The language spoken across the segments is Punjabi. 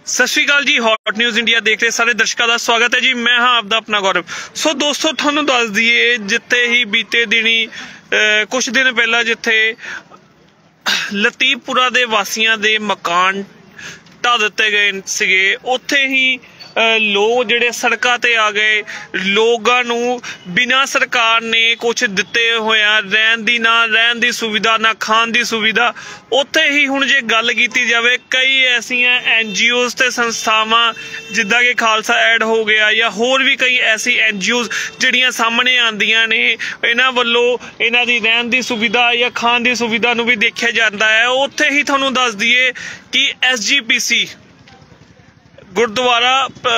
सत श्री अकाल जी। हॉट न्यूज़ इंडिया देख रहे सारे दर्शकों का स्वागत है जी। मैं हाँ आपका अपना गौरव। सो दोस्तों थानू दस दिए जिथे ही बीते दिनी कुछ दिन पहला जिथे लतीफपुरा दे वासियां दे मकान ढा दिते गए सीगे उत्थे ही लोग जिहड़े सड़कों ते आ गए। लोगों नूं बिना सरकार ने कुछ दिते होया रहन दी सुविधा ना खाण दी सुविधा। उत्थे ही हुण जे गल कीती जावे कई ऐसियां NGOs ते संस्थावां जिद्दां कि खालसा ऐड हो गया या होर भी कई ऐसी NGOs जिहड़ियां सामने आंदियां ने इन्हां वल्लों इन्हां दी रहन दी सुविधा या खाण दी सुविधा नूं भी देखिया जांदा है। उत्थे ही तुहानूं दस दईए कि SGPC गुरुद्वारा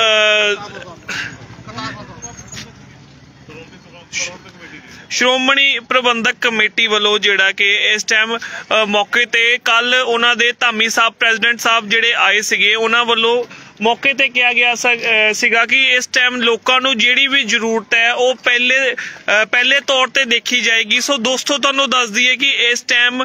श्रोमणी प्रबंधक कमेटी वालों जिहड़ा कि इस टाइम मौके ते कल उन्हां दे धामी साहब प्रेजिडेंट साहब जिहड़े आए सीगे उन्हां वालों मौके ते कहा गया सीगा कि इस टाइम लोकां नूं जिहड़ी भी जरूरत है वो पहले तौर ते देखी जाएगी। सो दोस्तों तुहानूं दस दईए कि इस टाइम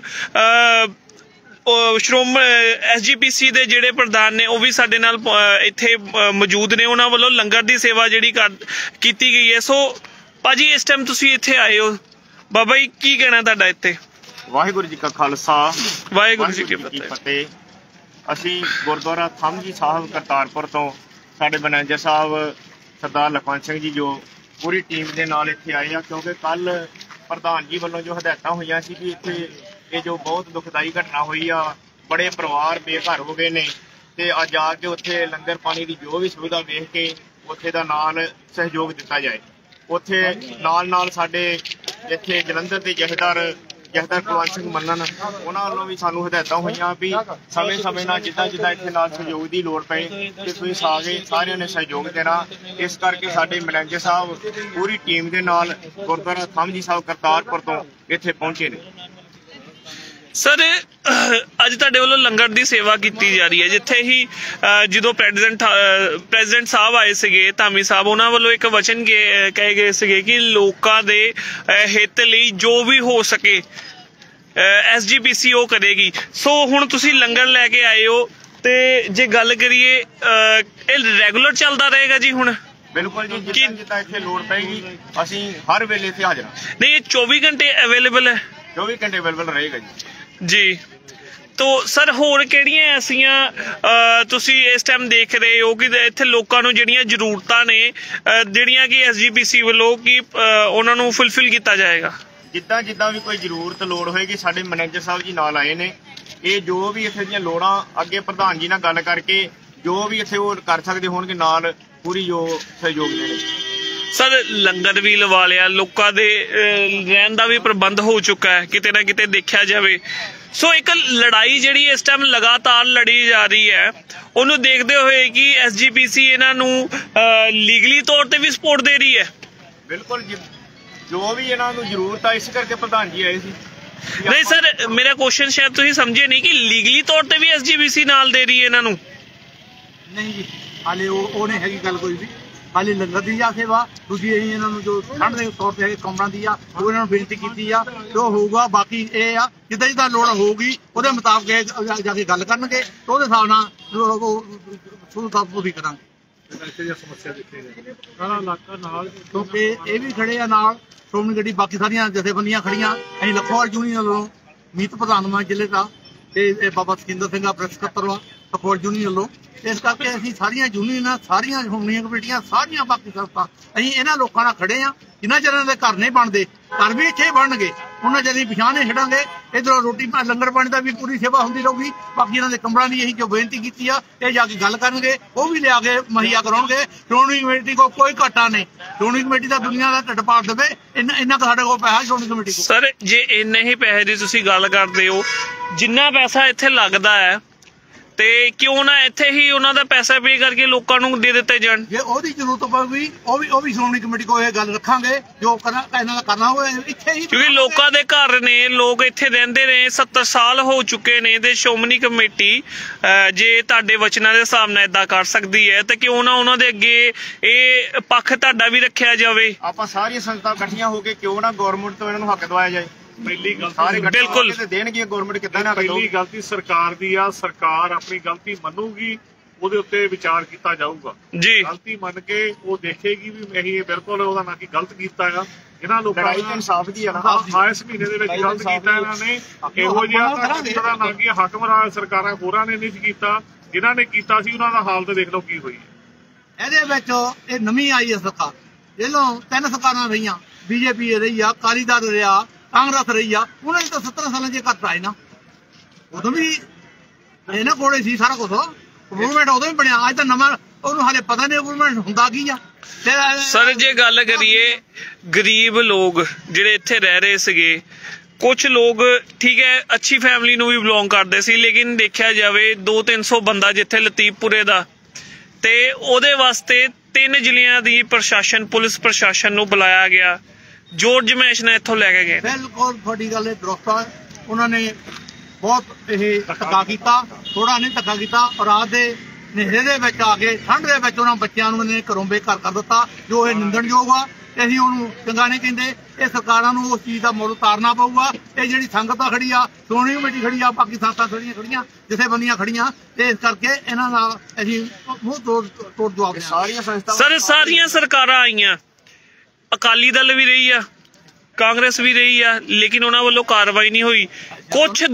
SGPC दे जिहड़े प्रधान ने वो भी साडे नाल इत्थे मौजूद ने। उन्हां वालों लंगर दी सेवा जिहड़ी कीती गई है। सो भाजी इस टाइम तुसीं इत्थे आए हो, बाबा जी की कहना तुहाडा इत्थे? वाहिगुरू जी का खालसा वाहिगुरू जी की फतेह। असीं गुरुद्वारा थम जी साहब करतारपुर तो साडे मैनेजर साहब सरदार लखवंत सिंह जी जो पूरी टीम दे नाल इत्थे आए आ, क्योंकि कल प्रधान जी वालों जो हदायतां होईयां सी कि इत्थे ये जो बहुत दुखदाई घटना हुई आ, बड़े परिवार बेघर हो गए ने ते अज आके उत्थे लंगर पानी की जो भी सुविधा वेख के उत्थे दा नाल सहयोग दिता जाए। उत्थे नाल साडे इत्थे जलंधर के जथेदार कुलवंत सिंह मन्नन उन्हां वल्लों भी सानूं हदायतां होईयां भी समय नाल जिद्दां इत्थे नाल सहयोग की लोड़ पए ते तुसीं आ गए सारिਆਂ ने सहयोग देना। इस करके साडे मैनेजर साहब पूरी टीम दे नाल गुरुद्वारा थम जी साहब करतारपुर तो इत्थे पहुंचे ने। सर अज तुहाडे वल्लों लंगर दी सेवा की जा रही है जिथे ही जो प्रेजिडेंट साहब आए सीगे धामी साहब उन्हां वल्लों एक वचन कहे गए सीगे कि लोकां दे हित लई जो भी हो सके SGPC वो करेगी। सो हुण तुसीं लंगर लैके आए हो ते जे गल करिए रेगुलर चलदा रहेगा जी? हुण बिल्कुल जी, जिद्दां इत्थे लोड़ पेगी असीं हर वेले इत्थे हाज़र हां। नहीं, ये 24 घंटे अवेलेबल है? 24 घंटे अवेलेबल रहेगा जी। तो सर होर किहड़ियां ऐसियां तुसीं इस टाइम देख रहे हो कि इत्थे लोकां नूं जिहड़ियां जरूरतां ने जिहड़ियां कि SGPC वालों की उन्हां नूं फुलफिल किया जाएगा? जिद्दां भी कोई जरूरत लोड़ होएगी साडे मैनेजर साहब जी नाल आए ने। ये जो भी इत्थे दीयां लोड़ां अगे प्रधान जी नाल गल करके जो भी इत्थे वो कर सकदे होणगे नाल पूरी जो सहयोग देने। सर लंगर भी लवा लिया, लोगों के रहन का भी प्रबंध हो चुका है किते ना किते देखा जाए। सो एक लड़ाई जिहड़ी इस टाइम लगातार लड़ी जा रही है उन्होंने देखते हुए कि SGPC इन्हां नूं लीगली तौर पर भी सपोर्ट दे रही है? बिल्कुल जी, जो भी इन्हां नूं जरूरत है इस करके प्रधान जी आए सी। नहीं सर मेरा क्वेश्चन शायद तुसीं समझे नहीं कि लीगली तौर पर भी SGPC नाल दे रही है इन्हां नूं? नहीं जी, हाले वो नहीं हैगी गल कोई भी। हाली लंगर की आ सेवा दूजी इन्होंने जो ठंड के तौर पर कमरों की आ वो इन्होंने बेनती की आ जो होगा। बाकी ये आ जिद्दां जिद्दां लोड़ होगी वो मुताबिक जाके गल करनगे तो उहदे हिसाब नाल सहूलत पूरी करांगे। क्योंकि ये भी खड़े आ नाल श्रोमणी कमेटी बाकी सारियां जथेबंदियां खड़ियां। असीं लखोवाल यूनियन वालों मीत प्रधान वा जिले का ते बाबा सकिंदर सिंह प्रेस सकत्तर वा लखोवाल यूनियन वालों। इस करके असीं सारियां यूनियन सारियां श्रोमणी कमेटियां सारियां बाकी संस्था असीं इन्हां लोकां नाल खड़े आ। जिन्हां चिरां दे घर नहीं बनदे घर भी इत्थे बनणगे उन्हां चिर असीं पिछां नहीं छड्डांगे। इधरों रोटी लंगर पानी का भी पूरी सेवा होंदी रहूगी। बाकी इन्हां दे कमरां दी असीं जो बेनती कीती आ ये जाके गल करनगे वो भी लिया के मुहैया कराउणगे। श्रोमणी कमेटी को कोई घाटा नहीं, श्रोमणी कमेटी दा दुनिया दा ढिड पाड़ देवे इन्ना क साडे कोल पैसा श्रोमणी कमेटी को। सर जे इन्ने ही पैसे दी तुसीं गल करदे हो जिन्ना पैसा इत्थे लगदा है ते क्यों ना इत्थे ही उन्हां दा पैसा पे करके लोकां नूं दे दित्ते जाण? जे ओहदी जरूरत पवेगी वो भी श्रोमणी कमेटी को ये गल रखांगे जो इन्हां दा करना होवे इत्थे ही। क्योंकि लोकां दे घर ने लोग इत्थे रहिंदे ने 70 साल हो चुके ने ते श्रोमणी कमेटी जे तुहाडे वचनां दे हिसाब नाल इदां कर सकदी है ते क्यों ना उन्हां दे अगे ये पक्ष तुहाडा भी रखिया जावे। आपां सारियां संस्था इकट्ठियां हो के क्यों ना गवर्नमेंट तो इन्हां नूं हक दवाया जाए। पहली गलती देणगी गवर्नमेंट किद्दां ना पहली गलती सरकार दी आ। सरकार अपनी गलती मनूगी ਉਹਦੇ ਉੱਤੇ ਵਿਚਾਰ ਕੀਤਾ ਜਾਊਗਾ। ਜੀ ਗਲਤੀ ਮੰਨ ਕੇ ਉਹ ਦੇਖੇਗੀ ਵੀ ਅਸੀਂ ਇਹ ਬਿਲਕੁਲ ਉਹਦਾ ਨਾ ਕਿ ਗਲਤ ਕੀਤਾ ਹੈਗਾ। ਇਹਨਾਂ ਲੋਕਾਂ ਲੜਾਈ ਤਾਂ ਨੇ ਇਨਸਾਫ ਦੀ ਆ ਨਾ। ਇਸ ਮਹੀਨੇ ਦੇ ਵਿੱਚ ਗਲਤ ਕੀਤਾ ਇਹਨਾਂ ਨੇ। ਇਹੋ ਜਿਹਾ ਨਾ ਕਿ ਹਾਕਮਰਾਨ ਸਰਕਾਰਾਂ ਹੋਰਾਂ ਨੇ ਨਹੀਂ ਕੀਤਾ, ਜਿਨ੍ਹਾਂ ਨੇ ਕੀਤਾ ਸੀ ਉਹਨਾਂ ਦਾ ਹਾਲਤ ਦੇਖ ਲਓ ਕੀ ਹੋਈ ਹੈ। ਇਹਦੇ ਵਿੱਚ ਇਹ ਨਵੀਂ ਆਈ ਹੈ ਸਰਕਾਰ, ਇਹਲੋਂ 3 ਸਰਕਾਰਾਂ ਰਹੀਆਂ, ਬੀਜੇਪੀ ਰਹੀ ਆ, ਅਕਾਲੀ ਦਲ ਰਿਹਾ, ਕਾਂਗਰਸ ਰਹੀ ਆ, ਉਹਨਾਂ ਨੇ ਤਾਂ 17 ਸਾਲਾਂ 'ਚ ਘੱਟ ਆਏ ਨਾ। ਉਦੋਂ ਵੀ ਇਹਨਾਂ ਕੋਲੇ ਸੀ ਸਾਰਾ ਕੁਝ, ਗਵਰਨਮੈਂਟ ਉਦੋਂ ਵੀ ਬਣਿਆ। ਅੱਜ ਤਾਂ ਨਵਾਂ ਉਹਨੂੰ ਹਾਲੇ ਪਤਾ ਨਹੀਂ ਗਵਰਨਮੈਂਟ ਹੁੰਦਾ ਕੀ ਆ। ਸਰ ਜੇ ਗੱਲ ਕਰੀਏ ਗਰੀਬ ਲੋਕ ਜਿਹੜੇ ਇੱਥੇ ਰਹਿ ਰਹੇ ਸੀਗੇ, ਕੁਝ ਲੋਕ ਠੀਕ ਹੈ ਅੱਛੀ ਫੈਮਿਲੀ ਨੂੰ ਵੀ ਬਿਲੋਂਗ ਕਰਦੇ ਸੀ, ਲੇਕਿਨ ਦੇਖਿਆ ਜਾਵੇ 200-300 ਬੰਦਾ ਜਿੱਥੇ ਲਤੀਫਪੁਰੇ ਦਾ, ਤੇ ਉਹਦੇ ਵਾਸਤੇ 3 ਜ਼ਿਲ੍ਹਿਆਂ ਦੀ ਪ੍ਰਸ਼ਾਸਨ ਪੁਲਿਸ ਪ੍ਰਸ਼ਾਸਨ ਨੂੰ ਬੁਲਾਇਆ ਗਿਆ, ਜੋਰ ਜਮੈਸ਼ ਨੇ ਇੱਥੋਂ ਲੈ ਕੇ ਗਏ। ਬਿਲਕੁਲ ਤੁਹਾਡੀ ਗੱਲ ਇਹ ਦਰੁਸਤ ਆ। ਉਹਨਾਂ ਨੇ ਬਹੁਤ ਇਹ ਧੱਕਾ ਕੀਤਾ, ਥੋੜਾ ਨਹੀਂ ਧੱਕਾ ਕੀਤਾ। ਰਾਤ ਦੇ ਹਨੇਰੇ ਦੇ ਵਿੱਚ ਆ ਕੇ ਠੰਡ ਦੇ ਵਿੱਚ ਉਹਨਾਂ ਬੱਚਿਆਂ ਨੂੰ ਇਹਨੇ ਘਰੋਂ ਬੇਘਰ ਕਰ ਦਿੱਤਾ, ਜੋ ਇਹ ਨਿੰਦਣਯੋਗ ਆ। ਤੇ ਅਸੀਂ ਉਹਨੂੰ ਚੰਗਾ ਨਹੀਂ ਕਹਿੰਦੇ। ਇਹ ਸਰਕਾਰਾਂ ਨੂੰ ਉਸ ਚੀਜ਼ ਦਾ ਮੁੱਲ ਉਤਾਰਨਾ ਪਊਗਾ। ਇਹ ਜਿਹੜੀ ਸੰਗਤ ਆ ਖੜੀ ਆ, ਸ਼੍ਰੋਮਣੀ ਕਮੇਟੀ ਖੜੀ ਆ, ਬਾਕੀ ਸੰਸਥਾਂ ਖੜੀਆਂ, ਜਥੇਬੰਦੀਆਂ ਖੜੀਆਂ, ਤੇ ਇਸ ਕਰਕੇ ਇਹਨਾਂ ਨਾਲ ਅਸੀਂ ਮੂੰਹ ਤੋੜ ਜਵਾਬ ਸਾਰੀਆਂ ਸੰਸਥਾਵਾਂ ਸਰ ਸਾਰੀਆਂ ਸਰਕਾਰਾਂ ਆਈਆਂ, ਅਕਾਲੀ ਦਲ ਵੀ ਰਹੀ ਆ, ਕਾਂਗਰਸ ਵੀ ਰਹੀ ਆ, ਲੇਕਿਨ ਉਹਨਾਂ ਵੱਲੋਂ ਕਾਰਵਾਈ ਨਹੀਂ ਹੋਈ। ਕੁਝ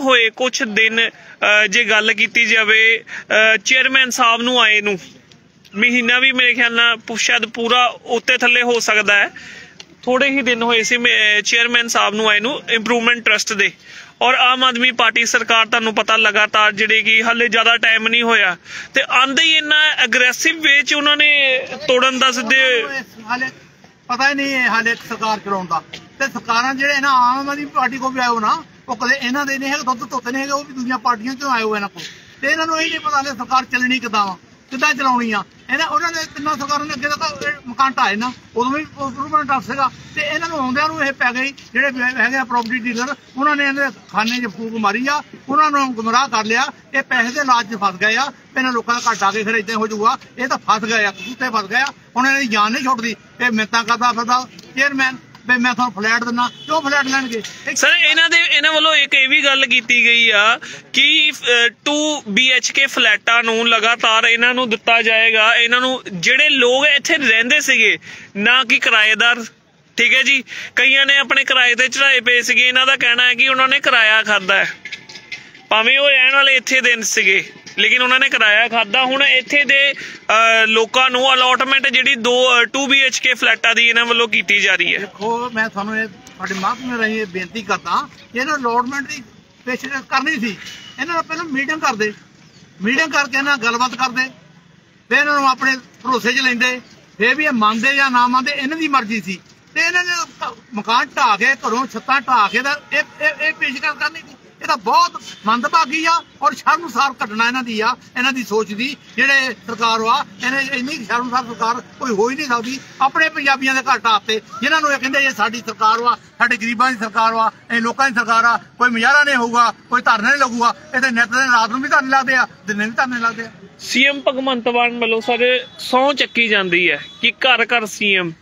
ਦਿਨ ਜੇ ਗੱਲ ਕੀਤੀ ਜਾਵੇ ਚੇਅਰਮੈਨ ਸਾਹਿਬ ਨੂੰ ਆਏ ਨੂੰ ਮਹੀਨਾ ਵੀ ਮੇਰੇ ਖਿਆਲ ਨਾਲ ਸ਼ਾਇਦ ਪੂਰਾ ਉੱਤੇ ਥੱਲੇ ਹੋ ਸਕਦਾ ਹੈ, ਥੋੜੇ ਹੀ ਦਿਨ ਹੋਏ ਸੀ ਚੇਅਰਮੈਨ ਸਾਹਿਬ ਨੂੰ ਆਏ ਨੂੰ ਇੰਪਰੂਵਮੈਂਟ ਟਰਸਟ ਦੇ। ਔਰ ਆਮ ਆਦਮੀ ਪਾਰਟੀ ਸਰਕਾਰ ਤੁਹਾਨੂੰ ਪਤਾ ਲਗਾਤਾਰ ਜਿਹੜੀ ਕਿ ਹਾਲੇ ਜ਼ਿਆਦਾ ਟਾਈਮ ਨਹੀਂ ਹੋਇਆ ਤੇ ਆਂਦੇ ਹੀ ਇੰਨਾ ਐਗਰੈਸਿਵ ਵੇ 'ਚ ਉਹਨਾਂ ਨੇ ਤੋੜਨ ਦਾ ਸਿੱਧੇ ਹਾਲੇ ਪਤਾ ਹੀ ਨਹੀਂ ਹਾਲੇ ਸਰਕਾਰ ਚਲਾਉਣ ਦਾ। ਤੇ ਸਰਕਾਰਾਂ ਜਿਹੜੇ ਨਾ ਆਮ ਆਦਮੀ ਪਾਰਟੀ ਕੋਲ ਵੀ ਆਏ ਹੋ ਨਾ, ਉਹ ਕਦੇ ਇਹਨਾਂ ਦੇ ਨਹੀਂ ਹੈਗੇ, ਦੁੱਧ ਧੋਤੇ ਨਹੀਂ ਹੈਗੇ, ਉਹ ਵੀ ਦੂਜੀਆਂ ਪਾਰਟੀਆਂ 'ਚੋਂ ਆਏ ਹੋ ਇਹਨਾਂ ਕੋਲ। ਤੇ ਇਹਨਾਂ ਨੂੰ ਇਹ ਨਹੀਂ ਪਤਾ ਕਿ ਸਰਕਾਰ ਚੱਲਣੀ ਕਿੱਦਾਂ ਵਾ, ਕਿੱਦਾਂ ਚਲਾਉਣੀ ਆ। ਉਹਨਾਂ ਨੇ 3 ਸਰਕਾਰਾਂ ਨੇ ਅੱਗੇ ਤਾਂ ਮਕਾਨ ਢਾਏ ਨਾ, ਉਦੋਂ ਵੀ ਇੰਪਰੂਵਮੈਂਟ ਟਰਸਟ ਸੀਗਾ। ਤੇ ਇਹਨਾਂ ਨੂੰ ਆਉਂਦਿਆਂ ਨੂੰ ਇਹ ਪੈ ਗਈ, ਜਿਹੜੇ ਹੈਗੇ ਆ ਪ੍ਰੋਪਰਟੀ ਡੀਲਰ, ਉਹਨਾਂ ਨੇ ਇਹਦੇ ਖਾਨੇ 'ਚ ਫੂਕ ਮਾਰੀ ਆ, ਉਹਨਾਂ ਨੂੰ ਗੁੰਮਰਾਹ ਕਰ ਲਿਆ। ਇਹ ਪੈਸੇ ਦੇ ਲਾਲਚ 'ਚ ਫਸ ਗਏ ਆ। ਇਹਨਾਂ ਲੋਕਾਂ ਦਾ ਘੱਟ ਆ ਕੇ ਫਿਰ ਏਦਾਂ ਹੋ ਜਾਊਗਾ। ਇਹ ਤਾਂ ਫਸ ਗਏ ਆ, ਕੁੱਤੇ ਫਸ ਗਏ ਆ। ਹੁਣ ਇਹਨਾਂ ਦੀ ਜਾਨ ਨਹੀਂ ਛੁੱਟਦੀ। ਇਹ ਮਿੰਨਤਾਂ ਕਰਦਾ ਫਿਰਦਾ ਚੇਅਰਮੈਨ ਵੀ ਮੈਂ ਤੁਹਾਨੂੰ ਫਲੈਟ ਦਿੰਦਾ, ਕਿਉਂ ਫਲੈਟ ਲੈਣਗੇ? ਸਰ ਇਹਨਾਂ ਵੱਲੋਂ ਇੱਕ ਇਹ ਵੀ ਗੱਲ ਕੀਤੀ ਗਈ ਆ ਕਿ 2 BHK ਫਲੈਟਾਂ ਨੂੰ ਲਗਾਤਾਰ ਇਹਨਾਂ ਨੂੰ ਦਿੱਤਾ ਜਾਏਗਾ। ਇਹਨਾਂ ਨੂੰ ਜਿਹੜੇ ਲੋਕ ਇੱਥੇ ਰਹਿੰਦੇ ਸੀਗੇ, ਨਾ ਕਿ ਕਿਰਾਏਦਾਰ, ਠੀਕ ਹੈ ਜੀ, ਕਈਆਂ ਨੇ ਆਪਣੇ ਕਿਰਾਏ ਤੇ ਚੜਾਏ ਪਏ ਸੀਗੇ। ਇਹਨਾਂ ਦਾ ਕਹਿਣਾ ਹੈ ਕਿ ਉਹਨਾਂ ਨੇ ਕਿਰਾਇਆ ਖਾਦਾ ਹੈ, ਭਾਵੇਂ ਉਹ ਰਹਿਣ ਵਾਲੇ ਇੱਥੇ ਦੇ ਸੀਗੇ, ਲੇਕਿਨ ਉਹਨਾਂ ਨੇ ਕਿਰਾਇਆ ਖਾਦਾ। ਹੁਣ ਇੱਥੇ ਦੇ ਲੋਕਾਂ ਨੂੰ ਅਲਾਟਮੈਂਟ ਜਿਹੜੀ 2 BHK ਫਲੈਟਾਂ ਦੀ ਇਹਨਾਂ ਵੱਲੋਂ ਕੀਤੀ ਜਾ ਰਹੀ ਹੈ। ਦੇਖੋ ਮੈਂ ਤੁਹਾਨੂੰ ਇਹ ਸਾਡੇ ਮਹਿਕਮੇ ਰਾਹੀਂ ਬੇਨਤੀ ਕਰਦਾ ਕਿ ਇਹਨਾਂ ਅਲਾਟਮੈਂਟ ਦੀ ਪੇਸ਼ਕਸ਼ ਕਰਨੀ ਸੀ। ਇਹਨਾਂ ਨਾਲ ਪਹਿਲਾਂ ਮੀਟਿੰਗ ਕਰਦੇ, ਮੀਟਿੰਗ ਕਰਕੇ ਇਹਨਾਂ ਨਾਲ ਗੱਲਬਾਤ ਕਰਦੇ, ਫਿਰ ਇਹਨਾਂ ਨੂੰ ਆਪਣੇ ਭਰੋਸੇ 'ਚ ਲੈਂਦੇ। ਫਿਰ ਵੀ ਇਹ ਮੰਨਦੇ ਜਾਂ ਨਾ ਮੰਨਦੇ ਇਹਨਾਂ ਦੀ ਮਰਜ਼ੀ ਸੀ। ਤੇ ਇਹਨਾਂ ਨੇ ਮਕਾਨ ਢਾਹ ਕੇ, ਘਰੋਂ ਛੱਤਾਂ ਢਾਹ ਕੇ ਤਾਂ ਇਹ ਪੇਸ਼ਕਸ਼ ਕਰਨੀ ਸੀ। ਇਹ ਤਾਂ ਬਹੁਤ ਮੰਦਭਾਗੀ ਆ ਔਰ ਸ਼ਰਮਸਾਰ ਘਟਨਾ ਇਹਨਾਂ ਦੀ ਆ, ਇਹਨਾਂ ਦੀ ਸੋਚ ਦੀ। ਜਿਹੜੇ ਸਰਕਾਰ ਵਾ ਇੰਨੀ ਸ਼ਰਮਸਾਰ ਸਰਕਾਰ ਕੋਈ ਹੋ ਹੀ ਨਹੀਂ ਸਕਦੀ। ਆਪਣੇ ਪੰਜਾਬੀਆਂ ਦੇ ਘਰ ਢਾਤੇ, ਜਿਨ੍ਹਾਂ ਨੂੰ ਇਹ ਕਹਿੰਦੇ ਇਹ ਸਾਡੀ ਸਰਕਾਰ ਵਾ, ਸਾਡੇ ਗਰੀਬਾਂ ਦੀ ਸਰਕਾਰ ਵਾ, ਇਹ ਲੋਕਾਂ ਦੀ ਸਰਕਾਰ ਆ, ਕੋਈ ਮੁਜ਼ਾਹਰਾ ਨਹੀਂ ਹੋਊਗਾ, ਕੋਈ ਧਰਨਾ ਨਹੀਂ ਲੱਗੂਗਾ। ਇਹ ਤਾਂ ਨਿੱਤ ਦੇ ਰਾਤ ਨੂੰ ਵੀ ਧਰਨੇ ਲੱਗਦੇ ਆ, ਦਿਨੇ ਵੀ ਧਰਨੇ ਲੱਗਦੇ ਆ। CM ਭਗਵੰਤ ਮਾਨ ਵੱਲੋਂ ਸਰ ਸਹੁੰ ਚੱਕੀ ਜਾਂਦੀ ਹੈ ਕਿ ਘਰ ਘਰ CM,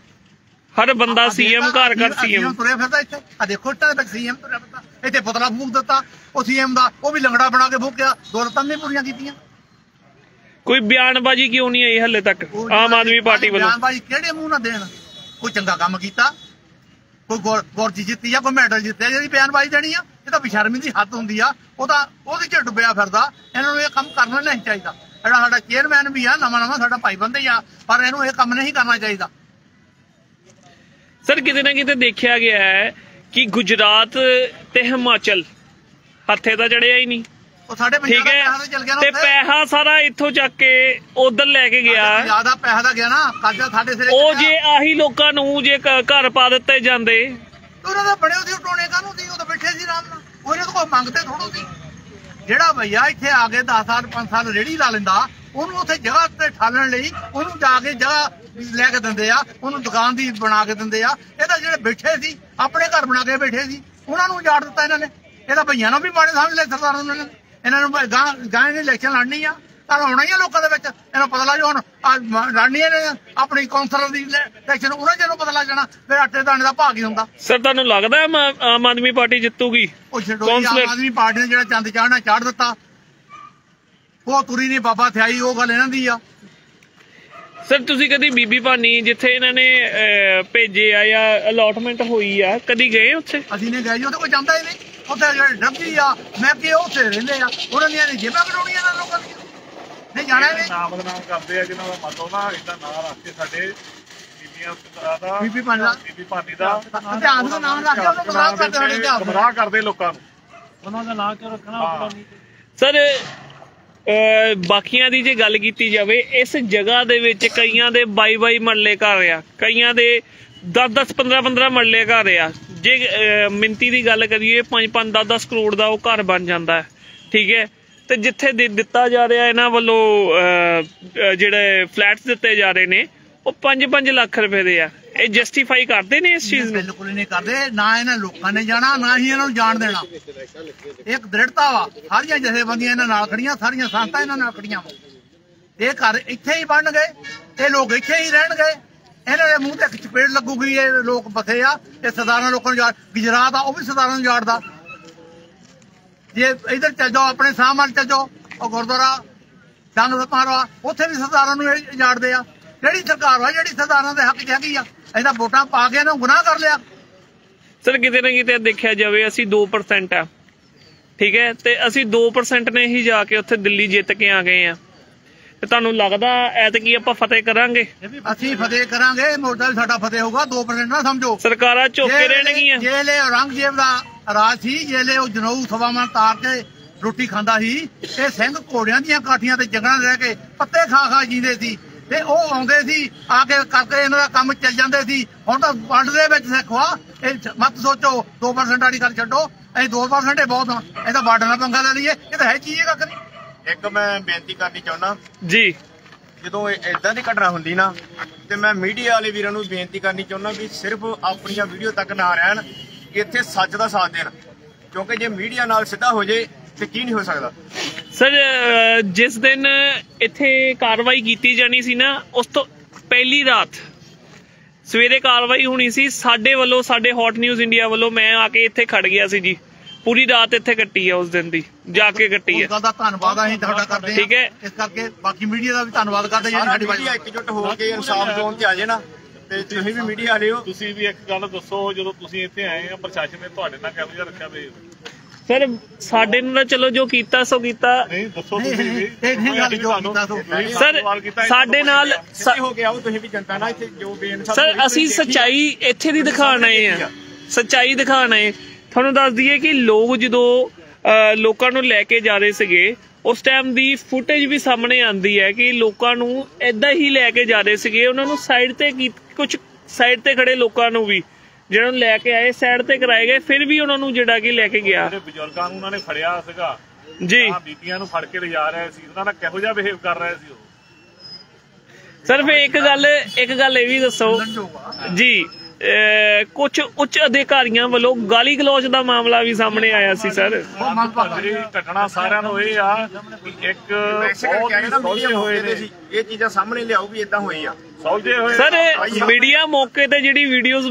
ਹਰ ਬੰਦਾ CM, ਘਰ ਘਰ CM ਤੁਰਿਆ ਫਿਰਦਾ ਇੱਥੇ। ਆ ਦੇਖੋ ਇੱਟਾਂ ਦੇ ਵਿੱਚ CM ਤੁਰਿਆ ਫਿਰਦਾ। ਇੱਥੇ ਪੁਤਲਾ ਫੂਕ ਦਿੱਤਾ ਉਹ CM ਦਾ, ਉਹ ਵੀ ਲੰਗੜਾ ਬਣਾ ਕੇ ਫੂਕਿਆ। ਦੌਲਤਾਂ ਨਹੀਂ ਪੂਰੀਆਂ ਕੀਤੀਆਂ। ਕੋਈ ਬਿਆਨਬਾਜ਼ੀ ਕਿਉਂ ਨਹੀਂ ਆਈ ਹਲੇ ਤੱਕ ਆਮ ਆਦਮੀ ਪਾਰਟੀ ਵੱਲੋਂ? ਬਿਆਨਬਾਜ਼ੀ ਕਿਹੜੇ ਮੂੰਹ ਨਾਲ ਦੇਣ? ਕੋਈ ਚੰਗਾ ਕੰਮ ਕੀਤਾ, ਕੋਈ ਗੌਰਜੀ ਜਿੱਤੀ ਆ, ਕੋਈ ਮੈਡਲ ਜਿੱਤਿਆ, ਜਿਹੜੀ ਬਿਆਨਬਾਜ਼ੀ ਦੇਣੀ ਆ? ਇਹ ਤਾਂ ਬੇਸ਼ਰਮੀ ਦੀ ਹੱਦ ਹੁੰਦੀ ਆ। ਉਹਦੇ 'ਚ ਡੁੱਬਿਆ ਫਿਰਦਾ। ਇਹਨਾਂ ਨੂੰ ਇਹ ਕੰਮ ਕਰਨਾ ਨਹੀਂ ਚਾਹੀਦਾ। ਜਿਹੜਾ ਸਾਡਾ ਚੇਅਰਮੈਨ ਵੀ ਆ, ਨਵਾਂ ਸਾਡਾ ਭਾਈ ਬੰਦੇ ਆ, ਪਰ ਇਹਨੂੰ ਇਹ ਕੰਮ ਨਹੀਂ ਕਰਨਾ ਚਾਹੀਦਾ। ਸਰ ਕਿਤੇ ਨਾ ਕਿਤੇ ਦੇਖਿਆ ਗਿਆ ਹੈ ਕਿ ਗੁਜਰਾਤ ਤੇ ਹਿਮਾਚਲ ਹੱਥੇ ਤਾਂ ਚੜਿਆ ਹੀ ਨਹੀਂ, ਉਹ ਸਾਡੇ ਠੀਕ ਹੈ, ਤੇ ਪੈਸਾ ਸਾਰਾ ਇੱਥੋਂ ਚੱਕ ਕੇ ਉਧਰ ਲੈ ਕੇ ਗਿਆ। ਜ਼ਿਆਦਾ ਪੈਸਾ ਤਾਂ ਗਿਆ ਨਾ, ਕਰਜ਼ਾ ਸਾਡੇ ਸਿਰੇ। ਉਹ ਜੇ ਆਹੀ ਲੋਕਾਂ ਨੂੰ ਜੇ ਘਰ ਪਾ ਦਿੱਤੇ ਜਾਂਦੇ, ਉਹਨਾਂ ਦਾ ਬੜੇ ਉਹਦੀ ਟੋਣੇ ਕਾਹਨੂੰ ਸੀ? ਉਹ ਤਾਂ ਬੈਠੇ ਸੀ ਆਰਾਮ ਨਾਲ, ਉਹਨਾਂ ਤੋਂ ਕੋਈ ਮੰਗਦੇ ਥੋੜੋ ਸੀ। ਜਿਹੜਾ ਭਈਆ ਇੱਥੇ ਆ ਕੇ 10 ਸਾਲ 5 ਸਾਲ ਰੇਹੜੀ ਲਾ ਲੈਂਦਾ, ਉਹਨੂੰ ਉੱਥੇ ਜਗ੍ਹਾ ਤੇ ਠਾਲਣ ਲਈ ਉਹਨੂੰ ਜਾ ਕੇ ਜਗ੍ਹਾ ਲੈ ਕੇ ਦਿੰਦੇ ਆ, ਉਹਨੂੰ ਦੁਕਾਨ ਦੀ ਬਣਾ ਕੇ ਦਿੰਦੇ ਆ। ਇਹ ਤਾਂ ਜਿਹੜੇ ਬੈਠੇ ਸੀ ਆਪਣੇ ਘਰ ਬਣਾ ਕੇ ਬੈਠੇ ਸੀ, ਉਹਨਾਂ ਨੂੰ ਉਜਾੜ ਦਿੱਤਾ ਇਹਨਾਂ ਨੇ। ਇਹ ਤਾਂ ਭਈਆਂ ਨੂੰ ਵੀ ਮਾੜੇ ਸਮਝ ਲਿਆ ਸਰਕਾਰਾਂ ਨੇ। ਇਹਨਾਂ ਨੂੰ ਗਾਂ ਨੇ ਇਲੈਕਸ਼ਨ ਲੜਨੀ ਆ ਤਾਂ ਆਉਣਾ ਹੀ ਆ ਲੋਕਾਂ ਦੇ ਵਿੱਚ। ਇਹਨਾਂ ਪਤਾ ਲੱਗ ਜਾ ਹੁਣ ਲੜਨੀ ਨੇ ਆਪਣੀ ਕੌਂਸਲਰ ਦੀ ਇਲੈਕਸ਼ਨ, ਉਹਨਾਂ ਜਿਹਨੂੰ ਪਤਾ ਲੱਗ ਜਾਣਾ ਫਿਰ ਆਟੇ ਦਾਣੇ ਦਾ ਭਾਗ ਹੀ ਹੁੰਦਾ। ਸਰ ਤੁਹਾਨੂੰ ਲੱਗਦਾ ਆਮ ਆਦਮੀ ਪਾਰਟੀ ਜਿੱਤੂਗੀ? ਉਹ ਛੱਡੋ, ਆਮ ਆਦਮੀ ਪਾਰਟੀ ਨੇ ਜਿਹੜਾ ਚੰਦ ਚਾੜਨਾ ਚਾੜ ਦਿੱਤਾ। ਉਹ ਤੁਰੀ ਨਹੀਂ ਬਾਬਾ ਥਿਆਈ, ਉਹ ਗੱਲ ਇਹਨਾਂ ਦੀ ਆ। ਸਰ ਤੁਸੀਂ ਕਦੀ ਬੀਬੀ ਭਾਨੀ ਜਿੱਥੇ ਇਹਨਾਂ ਨੇ ਭੇਜੇ ਆ ਜਾਂ ਅਲਾਟਮੈਂਟ ਹੋਈ ਆ, ਕਦੀ ਗਏ ਉੱਥੇ? ਅਸੀਂ ਨੇ ਗਏ ਜੀ, ਉੱਥੇ ਕੋਈ ਜਾਂਦਾ ਹੀ ਨਹੀਂ। ਉੱਥੇ ਜਿਹੜੇ ਡੱਬੀ ਆ ਮੈਂ ਕਿ ਉੱਥੇ ਰਹਿੰਦੇ ਆ, ਉਹਨਾਂ ਦੀਆਂ ਜੇਬਾਂ ਕਢਾਉਣੀਆਂ ਇਹਨਾਂ ਲੋਕਾਂ ਦੀਆਂ, ਨਹੀਂ ਜਾਣਾ ਨਹੀਂ। ਨਾਮ ਬਦਨਾਮ ਕਰਦੇ ਆ ਜਿਹਨਾਂ ਦਾ ਮਤਲਬ ਨਾ ਇਦਾਂ ਨਾਂ ਰੱਖ ਕੇ ਸਾਡੇ ਬੀਬੀ ਭਾਨੀ ਦਾ ਇਤਿਹਾਸ ਦਾ ਨਾਮ ਰੱਖ ਕੇ ਉਹਨੂੰ ਗੁੰਮਰਾਹ ਕਰਦੇ, ਸਾਡੇ ਇਤਿਹਾਸ ਗੁੰਮਰਾਹ ਕਰਦੇ ਲੋਕਾਂ ਨੂੰ। ਉਹਨਾਂ ਦਾ ਨਾਂ ਕਿਉਂ ਰੱਖਣਾ? ਸਰ ਬਾਕੀਆਂ ਦੀ ਜੇ ਗੱਲ ਕੀਤੀ ਜਾਵੇ, ਇਸ ਜਗ੍ਹਾ ਦੇ ਵਿੱਚ ਕਈਆਂ ਦੇ 22 ਮਰਲੇ ਘਰ ਆ, ਕਈਆਂ ਦੇ 10 15 ਮਰਲੇ ਘਰ ਆ। ਜੇ ਮਿੰਤੀ ਦੀ ਗੱਲ ਕਰੀਏ 5 10 ਕਰੋੜ ਦਾ ਉਹ ਘਰ ਬਣ ਜਾਂਦਾ ਹੈ, ਠੀਕ ਹੈ। ਤੇ ਜਿੱਥੇ ਦਿੱਤਾ ਜਾ ਰਿਹਾ ਇਹਨਾਂ ਵੱਲੋਂ ਜਿਹੜੇ ਫਲੈਟਸ ਦਿੱਤੇ ਜਾ ਰਹੇ ਨੇ ਉਹ 5 ਲੱਖ ਰੁਪਏ ਦੇ ਆ। ਇਹ ਜਸਟੀਫਾਈ ਕਰਦੇ ਨੇ ਇਸ ਚੀਜ਼ ਨੂੰ? ਬਿਲਕੁਲ ਨਹੀਂ ਕਰਦੇ, ਨਾ ਇਹਨਾਂ ਲੋਕਾਂ ਨੇ ਜਾਣਾ, ਨਾ ਹੀ ਇਹਨਾਂ ਨੂੰ ਜਾਣ ਦੇਣਾ। ਇੱਕ ਦ੍ਰਿੜਤਾ ਵਾ, ਸਾਰੀਆਂ ਜਥੇਬੰਦੀਆਂ ਇਹਨਾਂ ਨਾਲ ਖੜੀਆਂ, ਸਾਰੀਆਂ ਸੰਸਥਾਂ ਇਹਨਾਂ ਨਾਲ ਖੜੀਆਂ। ਇਹ ਘਰ ਇੱਥੇ ਹੀ ਬਣਨਗੇ, ਇਹ ਲੋਕ ਇੱਥੇ ਹੀ ਰਹਿਣਗੇ, ਇਹਨਾਂ ਦੇ ਮੂੰਹ ਤੇ ਚਪੇੜ ਲੱਗੂਗੀ। ਇਹ ਲੋਕ ਬਥੇ ਆ, ਇਹ ਸਰਦਾਰਾਂ ਲੋਕਾਂ ਨੂੰ ਗੁਜਰਾਤ ਆ, ਉਹ ਵੀ ਸਰਦਾਰਾਂ ਨੂੰ ਜਾੜਦਾ। ਜੇ ਇਧਰ ਚੱਲ ਜਾਓ, ਆਪਣੇ ਸਾਹਮਣੇ ਚੱਲ ਜਾਓ, ਉਹ ਗੁਰਦੁਆਰਾ ਡੰਗ ਸਪਾਰਾ, ਉੱਥੇ ਵੀ ਸਰਦਾਰਾਂ ਨੂੰ ਇਹ ਜਾੜਦੇ ਆ। ਕਿਹੜੀ ਸਰਕਾਰ ਵਾ ਜਿਹੜੀ ਸਰਦਾਰਾਂ ਦੇ ਹੱਕ 'ਚ ਹੈਗੀ ਆ? ਇਹਦਾ ਵੋਟਾਂ ਪਾ ਕੇ ਇਹਨਾਂ ਨੂੰ ਗੁਨਾਹ ਕਰ ਲਿਆ। ਸਰ ਕਿਤੇ ਨਾ ਕਿਤੇ ਦੇਖਿਆ ਜਾਵੇ ਅਸੀਂ 2% ਆ, ਠੀਕ ਹੈ, ਤੇ ਅਸੀਂ 2% ਨੇ ਹੀ ਜਾ ਕੇ ਉੱਥੇ ਦਿੱਲੀ ਜਿੱਤ ਕੇ ਆ ਗਏ ਆ। ਤੇ ਤੁਹਾਨੂੰ ਲੱਗਦਾ ਐਤਕੀ ਆਪਾਂ ਫਤਿਹ ਕਰਾਂਗੇ? ਅਸੀਂ ਫਤਿਹ ਕਰਾਂਗੇ, ਮੋਰਚਾ ਵੀ ਸਾਡਾ ਫਤਿਹ ਹੋਊਗਾ। 2% ਨਾ ਸਮਝੋ। ਸਰਕਾਰਾਂ ਝੋਕੇ ਰਹਿਣਗੀਆਂ। ਜੇਲੇ ਔਰੰਗਜ਼ੇਬ ਦਾ ਰਾਜ ਸੀ, ਜੇਲੇ ਉਹ ਜਨਊ ਸਵਾਵਾਂ ਤਾਰ ਕੇ ਰੋਟੀ ਖਾਂਦਾ ਸੀ। ਇਹ ਸਿੰਘ ਘੋੜਿਆਂ ਦੀਆਂ ਕਾਠੀਆਂ ਤੇ ਜੰਗਲਾਂ ਰਹਿ ਕੇ ਪੱਤੇ ਖਾ ਜੀਂਦੇ ਸੀ, ਤੇ ਉਹ ਆਉਂਦੇ ਸੀ ਆ ਕੇ ਕਰਕੇ ਇਹਨਾਂ ਦਾ ਕੰਮ ਚੱਲ ਜਾਂਦੇ ਸੀ। ਹੁਣ ਤਾਂ ਵਰਲਡ ਦੇ ਵਿੱਚ ਸਿੱਖਵਾ, ਇਹ ਮਤ ਸੋਚੋ 2% ਵਾਲੀ ਗੱਲ ਛੱਡੋ, ਅਸੀਂ 2% ਬਹੁਤ ਆ। ਇਹ ਤਾਂ ਬਾਰਡਰ ਨਾਲ ਪੰਗਾ ਲੈ ਲਈਏ, ਇਹ ਤਾਂ ਹੈ ਚੀਜ਼ ਕੱਖ ਨਹੀਂ। ਇੱਕ ਮੈਂ ਬੇਨਤੀ ਕਰਨੀ ਚਾਹੁੰਦਾ ਜੀ, ਜਦੋਂ ਇਦਾਂ ਦੀ ਘਟਨਾ ਹੁੰਦੀ ਨਾ, ਤੇ ਮੈਂ ਮੀਡੀਆ ਵਾਲੇ ਵੀਰਾਂ ਨੂੰ ਬੇਨਤੀ ਕਰਨੀ ਚਾਹੁੰਦਾ ਵੀ ਸਿਰਫ ਆਪਣੀਆਂ ਵੀਡੀਓ ਤੱਕ ਨਾ ਰਹਿਣ, ਇੱਥੇ ਸੱਚ ਦਾ ਸਾਥ ਦੇਣ, ਕਿਉਂਕਿ ਜੇ ਮੀਡੀਆ ਨਾਲ ਸਿੱਧਾ ਹੋ ਜੇ ਤੇ ਕੀ ਨਹੀਂ ਹੋ ਸਕਦਾ। ਸਰ ਜਿਸ ਦਿਨ ਇੱਥੇ ਕਾਰਵਾਈ ਕੀਤੀ ਜਾਣੀ ਸੀ ਨਾ, ਉਸ ਤੋਂ ਪਹਿਲੀ ਰਾਤ ਸਵੇਰੇ ਕਾਰਵਾਈ ਹੋਣੀ ਸੀ। ਸਾਡੇ ਵੱਲੋਂ, ਸਾਡੇ ਹੌਟ ਨਿਊਜ਼ ਇੰਡੀਆ ਵੱਲੋਂ ਮੈਂ ਆ ਕੇ ਇੱਥੇ ਖੜ ਗਿਆ ਸੀ ਜੀ, ਪੂਰੀ ਰਾਤ ਇੱਥੇ ਕੱਟੀ ਆ, ਉਸ ਦਿਨ ਦੀ ਜਾ ਕੇ ਕੱਟੀ ਆ। ਗੱਲ ਦਾ ਧੰਨਵਾਦ ਅਸੀਂ ਤੁਹਾਡਾ ਕਰਦੇ ਹਾਂ, ਠੀਕ ਹੈ। ਇਸ ਕਰਕੇ ਬਾਕੀ ਮੀਡੀਆ ਦਾ ਵੀ ਧੰਨਵਾਦ ਕਰਦੇ ਜਿਹੜੀ ਸਾਡੀ ਮੀਡੀਆ ਇਕਜੁੱਟ ਹੋ ਕੇ ਇਨਸਾਫ ਜ਼ੋਨ 'ਚ ਆ ਜੇ ਨਾ, ਤੇ ਤੁਸੀਂ ਵੀ ਮੀਡੀਆ ਵਾਲੇ ਹੋ। ਤੁਸੀਂ ਵੀ ਇੱਕ ਗੱਲ ਦੱਸੋ, ਜਦੋਂ ਤੁਸੀਂ ਇੱਥੇ ਆਏ ਆ ਪ੍ਰਸ਼ਾਸਨ ਨੇ ਤੁਹਾਡੇ ਨਾਲ ਕਿਹੋ ਜਿਹਾ ਰੱਖਿਆ ਵੇ? ਸਰ ਸਾਡੇ ਨੂੰ ਤਾਂ ਚਲੋ ਜੋ ਕੀਤਾ ਸੋ ਕੀਤਾ। ਨਹੀਂ ਦੱਸੋ ਤੁਸੀਂ ਵੀ। ਸਰ ਸਾਡੇ ਨਾਲ ਹੋ ਗਿਆ ਉਹ, ਤੁਸੀਂ ਵੀ ਜਨਤਾ ਨਾਲ ਇੱਥੇ ਜੋ ਬੇਇਨਸਾਫੀ। ਸਰ ਅਸੀਂ ਸੱਚਾਈ ਇੱਥੇ ਦੀ ਦਿਖਾਣ ਆਏ ਆ, ਸੱਚਾਈ ਦਿਖਾਣ ਆਏ। ਤੁਹਾਨੂੰ ਦੱਸ ਦਈਏ ਕਿ ਲੋਕ ਜਦੋਂ ਲੋਕਾਂ ਨੂੰ ਲੈ ਕੇ ਜਾ ਰਹੇ ਸੀਗੇ, ਉਸ ਟਾਈਮ ਦੀ ਫੁਟੇਜ ਵੀ ਸਾਹਮਣੇ ਆਉਂਦੀ ਹੈ ਕਿ ਲੋਕਾਂ ਨੂੰ ਏਦਾਂ ਹੀ ਲੈ ਕੇ ਜਾ ਰਹੇ ਸੀਗੇ। ਉਹਨਾਂ ਨੂੰ ਸਾਈਡ ਤੇ ਕੁਝ ਸਾਈਡ ਤੇ ਖੜੇ ਲੋਕਾਂ ਨੂੰ ਵੀ ਜਿਹਨਾਂ ਨੂੰ ਲੈ ਕੇ ਆਏ ਸਾਈਡ ਤੇ ਕਰਾਏ ਗਏ, ਫਿਰ ਵੀ ਉਹਨਾਂ ਨੂੰ ਜਿਹੜਾ ਕਿ ਲੈ ਕੇ ਗਿਆ। ਜਿਹੜੇ ਬਜ਼ੁਰਗਾਂ ਨੂੰ ਉਹਨਾਂ ਨੇ ਫੜਿਆ ਸੀਗਾ ਜੀ, ਬੀਬੀਆਂ ਨੂੰ ਫੜ ਕੇ ਲਿਜਾ ਰਹੇ ਸੀ, ਉਹਨਾਂ ਨਾਲ ਕਿਹੋ ਜਿਹਾ ਬਿਹੇਵ ਕਰ ਰਹੇ ਸੀ ਉਹ? ਸਰ ਫਿਰ ਇੱਕ ਗੱਲ ਇਹ ਵੀ ਦੱਸੋ ਜੀ, ਕੁਝ ਉੱਚ ਅਧਿਕਾਰੀਆਂ ਵੱਲੋਂ ਗਾਲੀ ਗਲੋਚ ਦਾ ਮਾਮਲਾ ਵੀ ਸਾਹਮਣੇ ਆਇਆ ਸੀ ਸਰ। ਘਟਨਾ ਸਾਰਿਆਂ ਨੂੰ ਇਹ ਆ ਕਿ ਇੱਕ ਬਹੁਤ ਹੋਏ ਨੇ, ਇਹ ਚੀਜ਼ਾਂ ਸਾਹਮਣੇ ਲਿਆਓ ਵੀ ਇਦਾਂ ਹੋਈ ਆ। ਸਰ ਮੀਡੀਆ ਮੌਕੇ ਤੇ ਜਿਹੜੀ ਵੀਡੀਓਜ਼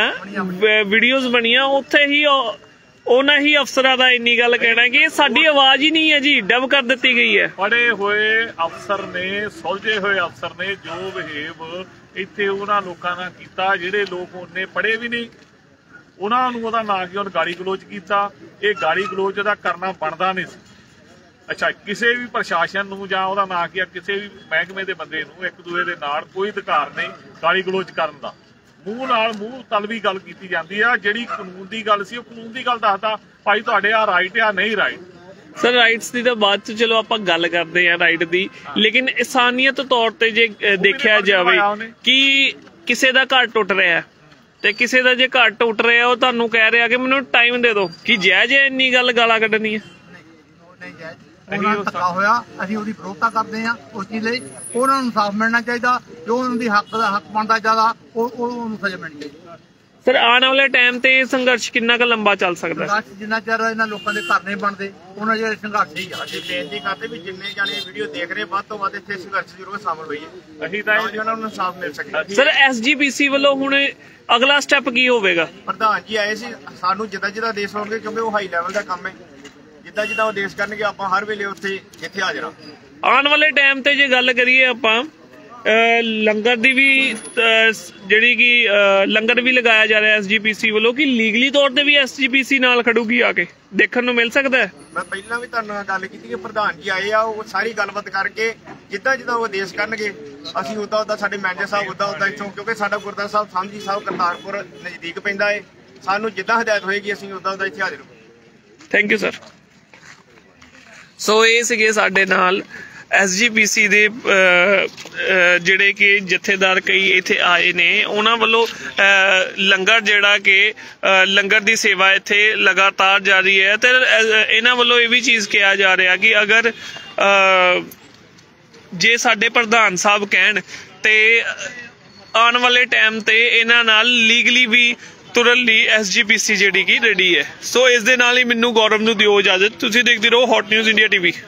ਬਣੀਆਂ ਉੱਥੇ ਹੀ ਉਹਨਾਂ ਹੀ ਅਫਸਰਾਂ ਦਾ ਇੰਨੀ ਗੱਲ ਕਹਿਣਾ ਕਿ ਸਾਡੀ ਆਵਾਜ਼ ਹੀ ਨਹੀਂ ਹੈ ਜੀ, ਡਬ ਕਰ ਦਿੱਤੀ ਗਈ ਹੈ। ਪੜ੍ਹੇ ਹੋਏ ਅਫਸਰ ਨੇ, ਸੁਲਝੇ ਹੋਏ ਅਫਸਰ ਨੇ ਜੋ ਬਿਹੇਵ ਇੱਥੇ ਉਹਨਾਂ ਲੋਕਾਂ ਨਾਲ ਕੀਤਾ, ਜਿਹੜੇ ਲੋਕ ਉਹਨੇ ਪੜ੍ਹੇ ਵੀ ਨਹੀਂ, ਉਹਨਾਂ ਨੂੰ ਉਹਦਾ ਨਾਂ ਕਿ ਉਹਨੇ ਗਾਲੀ ਗਲੋਚ ਕੀਤਾ। ਇਹ ਗਾਲੀ ਗਲੋਚ ਦਾ ਕਰਨਾ ਬਣਦਾ ਨਹੀਂ ਸੀ। ਅੱਛਾ, ਕਿਸੇ ਵੀ ਪ੍ਰਸ਼ਾਸਨ ਨੂੰ ਜਾਂ ਉਹਦਾ ਨਾਂ ਕੀ ਆ, ਕਿਸੇ ਵੀ ਮਹਿਕਮੇ ਦੇ ਬੰਦੇ ਨੂੰ ਇੱਕ ਦੂਏ ਦੇ ਨਾਲ ਕੋਈ ਅਧਿਕਾਰ ਨਹੀਂ ਗਾਲੀ ਗਲੋਚ ਕਰਨ ਦਾ। ਮੂੰਹ ਤਲਵੀ ਗੱਲ ਕੀਤੀ ਜਾਂਦੀ ਆ। ਜਿਹੜੀ ਕਾਨੂੰਨ ਦੀ ਗੱਲ ਸੀ ਉਹ ਕਾਨੂੰਨ ਦੀ ਗੱਲ ਦੱਸਦਾ, ਭਾਈ ਤੁਹਾਡੇ ਆ ਰਾਈਟ ਆ ਨਹੀਂ ਰਾਈਟ। ਸਰ ਰਾਈਟਸ ਦੀ ਤਾਂ ਬਾਅਦ ਚ ਚਲੋ ਆਪਾਂ ਗੱਲ ਕਰਦੇ ਆ ਰਾਈਟ ਦੀ, ਲੇਕਿਨ ਇਨਸਾਨੀਅਤ ਤੌਰ ਤੇ ਜੇ ਦੇਖਿਆ ਜਾਵੇ ਕਿ ਕਿਸੇ ਦਾ ਘਰ ਟੁੱਟ ਰਿਹਾ ਤੇ ਕਿਸੇ ਦਾ ਜੇ ਘਰ ਟੁੱਟ ਰਿਹਾ ਉਹ ਤੁਹਾਨੂੰ ਕਹਿ ਰਿਹਾ ਕਿ ਮੈਨੂੰ ਟਾਈਮ ਦੇ ਦਿਓ, ਕਿ ਜਾਇਜ਼ ਇੰਨੀ ਗੱਲ ਗਾਲਾਂ ਕੱਢਣੀ ਹੈ? ਨਹੀਂ ਜਾਇਜ਼। ਉਹਨਾਂ ਨੂੰ ਧੱਕਾ ਹੋਇਆ, ਅਸੀਂ ਉਹਦੀ ਵਿਰੋਧਤਾ ਕਰਦੇ ਹਾਂ। ਉਸ ਚੀਜ਼ ਲਈ ਉਹਨਾਂ ਨੂੰ ਇਨਸਾਫ ਮਿਲਣਾ ਚਾਹੀਦਾ, ਜੋ ਉਹਨਾਂ ਦੀ ਹੱਕ ਬਣਦਾ ਜ਼ਿਆਦਾ ਉਹਨੂੰ ਸਜ਼ਾ ਮਿਲਣੀ ਚਾਹੀਦੀ। ਸਰ ਆਉਣ ਵਾਲੇ ਟਾਈਮ ਤੇ ਸੰਘਰਸ਼ ਕਿੰਨਾ ਕੁ ਲੰਬਾ ਚੱਲ ਸਕਦਾ? ਸੰਘਰਸ਼ ਜਿੰਨਾ ਚਿਰ ਇਹਨਾਂ ਲੋਕਾਂ ਦੇ ਘਰ ਨਹੀਂ ਬਣਦੇ ਉਹਨਾਂ ਜਿਹੜੇ ਸੰਘਰਸ਼ ਹੀ ਆ। ਅਸੀਂ ਬੇਨਤੀ ਕਰਦੇ ਵੀ ਜਿੰਨੇ ਜਾਣੇ ਵੀਡੀਓ ਦੇਖ ਰਹੇ ਵੱਧ ਤੋਂ ਵੱਧ ਇੱਥੇ ਸੰਘਰਸ਼ ਜ਼ਰੂਰ ਸ਼ਾਮਲ ਹੋਈਏ, ਅਸੀਂ ਤਾਂ ਉਹਨਾਂ ਨੂੰ ਇਨਸਾਫ ਮਿਲ ਸਕੇ। ਸਰ SGPC ਵੱਲੋਂ ਹੁਣ ਅਗਲਾ ਸਟੈਪ ਕੀ ਹੋਵੇਗਾ? ਪ੍ਰਧਾਨ ਜੀ ਆਏ ਸੀ, ਸਾਨੂੰ ਜਿੱਦਾਂ ਦੇਸ਼ ਹੋਣਗੇ, ਕਿਉਂਕਿ ਉਹ ਹਾਈ ਲੈਵਲ ਦਾ ਕੰਮ ਹੈ। ਜਿੱਦਾਂ ਜਿੱਦਾਂ ਉਹ ਆਦੇਸ਼ ਕਰਨਗੇ ਆਪਾਂ ਹਰ ਵੇਲੇ ਉੱਥੇ ਇੱਥੇ ਹਾਜ਼ਰ ਹਾਂ। ਆਉਣ ਵਾਲੇ ਟਾਈਮ ਤੇ ਜੇ ਗੱਲ ਕਰੀਏ ਆਪਾਂ ਲੰਗਰ ਦੀ ਵੀ ਜਿਹੜੀ ਕਿ ਲੰਗਰ ਵੀ ਲਗਾਇਆ ਜਾ ਰਿਹਾ SGPC ਵੱਲੋਂ, ਕਿ ਲੀਗਲੀ ਤੌਰ ਤੇ ਵੀ SGPC ਨਾਲ ਖੜੂਗੀ ਆ ਕੇ ਦੇਖਣ ਨੂੰ ਮਿਲ ਸਕਦਾ ਹੈ। ਮੈਂ ਪਹਿਲਾਂ ਵੀ ਤੁਹਾਨੂੰ ਨਾਲ ਗੱਲ ਕੀਤੀ ਕਿ ਪ੍ਰਧਾਨ ਜੀ ਆਏ ਆ, ਉਹ ਸਾਰੀ ਗੱਲਬਾਤ ਕਰਕੇ ਜਿੱਦਾਂ ਜਿੱਦਾਂ ਉਹ ਆਦੇਸ਼ ਕਰਨਗੇ ਅਸੀਂ ਉੱਦਾਂ ਸਾਡੇ ਮੈਨੇਜਰ ਸਾਹਿਬ ਉੱਦਾਂ ਇੱਥੋਂ, ਕਿਉਂਕਿ ਸਾਡਾ ਗੁਰਦੁਆਰਾ ਸਾਹਿਬ ਸਾਂਝੀ ਸਾਹਿਬ ਕਰਤਾਰਪੁਰ ਨਜ਼ਦੀਕ ਪੈਂਦਾ ਹੈ, ਸਾਨੂੰ ਜਿੱਦਾਂ ਹਦਾਇਤ ਹੋਏਗੀ ਅਸੀਂ ਉੱਦਾਂ ਇੱਥੇ ਹਾਜ਼ਰ ਹੋਵਾਂਗੇ। Thank you sir. ਸੋ ਇਹ ਸੀਗੇ ਸਾਡੇ ਨਾਲ SGPC ਦੇ ਜਿਹੜੇ ਕਿ ਜਥੇਦਾਰ ਕਈ ਇੱਥੇ ਆਏ ਨੇ, ਉਹਨਾਂ ਵੱਲੋਂ ਲੰਗਰ ਜਿਹੜਾ ਕਿ ਲੰਗਰ ਦੀ ਸੇਵਾ ਇੱਥੇ ਲਗਾਤਾਰ ਜਾਰੀ ਹੈ। ਤੇ ਇਹਨਾਂ ਵੱਲੋਂ ਇਹ ਵੀ ਚੀਜ਼ ਕਿਹਾ ਜਾ ਰਿਹਾ ਕਿ ਅਗਰ ਜੇ ਸਾਡੇ ਪ੍ਰਧਾਨ ਸਾਹਿਬ ਕਹਿਣ ਤੇ ਆਉਣ ਵਾਲੇ ਟਾਈਮ ਤੇ ਇਹਨਾਂ ਨਾਲ ਲੀਗਲੀ ਵੀ ਤੁਰਨ ਲਈ SGPC ਜਿਹੜੀ ਕਿ ਰੈਡੀ ਹੈ। ਸੋ ਇਸ ਦੇ ਨਾਲ ਹੀ ਮੈਨੂੰ ਗੌਰਵ ਨੂੰ ਦਿਓ ਇਜਾਜ਼ਤ। ਤੁਸੀਂ ਦੇਖਦੇ ਰਹੋ ਹੌਟ ਨਿਊਜ਼ ਇੰਡੀਆ TV।